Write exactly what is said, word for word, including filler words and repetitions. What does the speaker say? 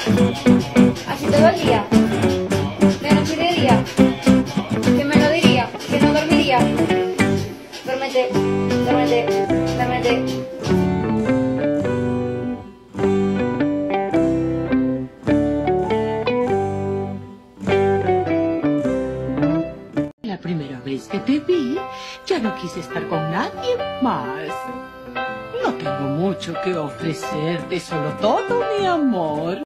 Así todo el día. De noche y de día. Que me lo diría, que no dormiría. Duérmete, duérmete, duérmete. La primera vez que te vi, ya no quise estar con nadie más. No tengo mucho que ofrecerte, solo todo mi amor.